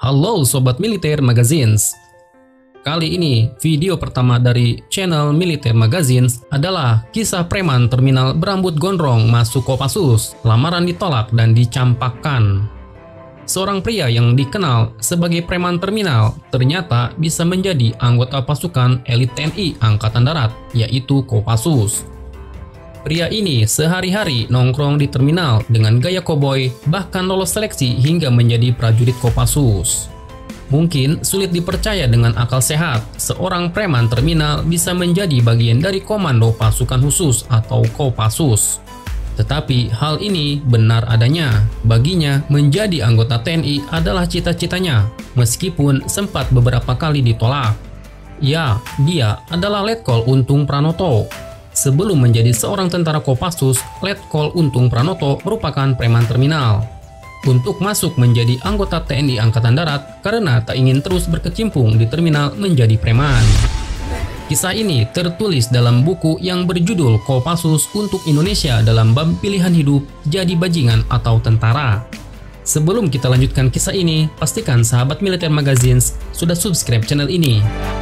Halo Sobat Militer Magazines. Kali ini video pertama dari channel Militer Magazines adalah kisah preman terminal berambut gondrong masuk Kopassus, lamaran ditolak dan dicampakkan. Seorang pria yang dikenal sebagai preman terminal ternyata bisa menjadi anggota pasukan elit TNI Angkatan Darat, yaitu Kopassus. Pria ini sehari-hari nongkrong di terminal dengan gaya koboi, bahkan lolos seleksi hingga menjadi prajurit Kopassus. Mungkin sulit dipercaya dengan akal sehat, seorang preman terminal bisa menjadi bagian dari komando pasukan khusus atau Kopassus. Tetapi hal ini benar adanya. Baginya, menjadi anggota TNI adalah cita-citanya, meskipun sempat beberapa kali ditolak. Ya, dia adalah Letkol Untung Pranoto. Sebelum menjadi seorang tentara Kopassus, Letkol Untung Pranoto merupakan preman terminal. Untuk masuk menjadi anggota TNI Angkatan Darat karena tak ingin terus berkecimpung di terminal menjadi preman. Kisah ini tertulis dalam buku yang berjudul Kopassus untuk Indonesia dalam bab pilihan hidup jadi bajingan atau tentara. Sebelum kita lanjutkan kisah ini, pastikan sahabat Militer Magazines sudah subscribe channel ini.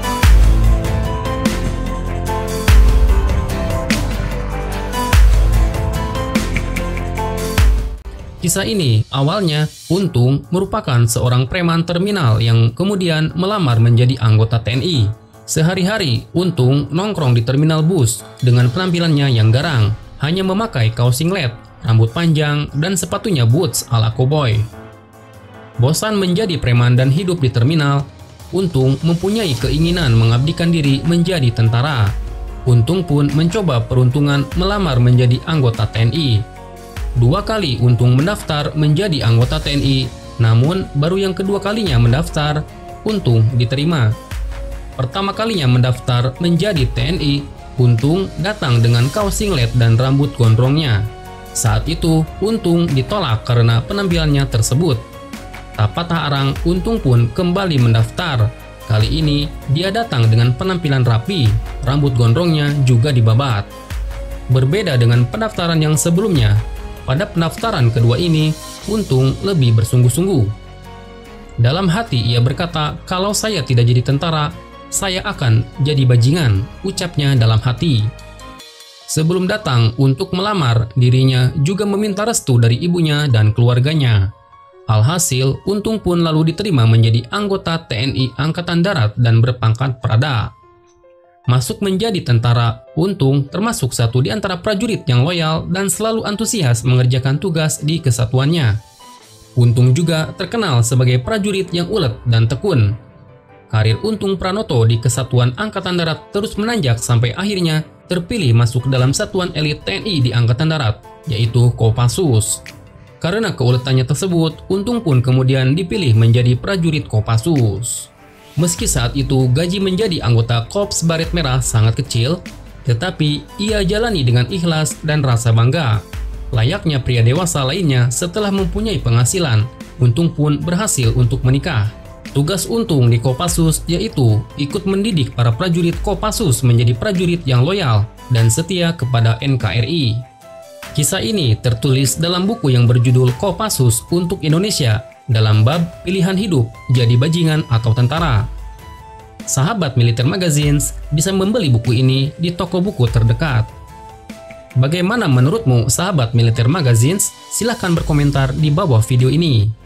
Kisah ini awalnya Untung merupakan seorang preman terminal yang kemudian melamar menjadi anggota TNI. Sehari-hari Untung nongkrong di terminal bus dengan penampilannya yang garang, hanya memakai kaos singlet, rambut panjang, dan sepatunya boots ala koboi. Bosan menjadi preman dan hidup di terminal, Untung mempunyai keinginan mengabdikan diri menjadi tentara. Untung pun mencoba peruntungan melamar menjadi anggota TNI. 2 kali Untung mendaftar menjadi anggota TNI, namun baru yang kedua kalinya mendaftar, Untung diterima. Pertama kalinya mendaftar menjadi TNI, Untung datang dengan kaos singlet dan rambut gondrongnya. Saat itu, Untung ditolak karena penampilannya tersebut. Tak patah arang, Untung pun kembali mendaftar. Kali ini, dia datang dengan penampilan rapi, rambut gondrongnya juga dibabat. Berbeda dengan pendaftaran yang sebelumnya, pada pendaftaran kedua ini, Untung lebih bersungguh-sungguh. Dalam hati ia berkata, "Kalau saya tidak jadi tentara, saya akan jadi bajingan," ucapnya dalam hati. Sebelum datang untuk melamar, dirinya juga meminta restu dari ibunya dan keluarganya. Alhasil, Untung pun lalu diterima menjadi anggota TNI Angkatan Darat dan berpangkat Prada. Masuk menjadi tentara, Untung termasuk satu di antara prajurit yang loyal dan selalu antusias mengerjakan tugas di kesatuannya. Untung juga terkenal sebagai prajurit yang ulet dan tekun. Karir Untung Pranoto di Kesatuan Angkatan Darat terus menanjak sampai akhirnya terpilih masuk dalam satuan elit TNI di Angkatan Darat, yaitu Kopassus. Karena keuletannya tersebut, Untung pun kemudian dipilih menjadi prajurit Kopassus. Meski saat itu gaji menjadi anggota Korps Baret Merah sangat kecil, tetapi ia jalani dengan ikhlas dan rasa bangga. Layaknya pria dewasa lainnya setelah mempunyai penghasilan, Untung pun berhasil untuk menikah. Tugas Untung di Kopassus yaitu ikut mendidik para prajurit Kopassus menjadi prajurit yang loyal dan setia kepada NKRI. Kisah ini tertulis dalam buku yang berjudul Kopassus untuk Indonesia dalam bab pilihan hidup jadi bajingan atau tentara. Sahabat Militer Magazines bisa membeli buku ini di toko buku terdekat. Bagaimana menurutmu sahabat Militer Magazines? Silahkan berkomentar di bawah video ini.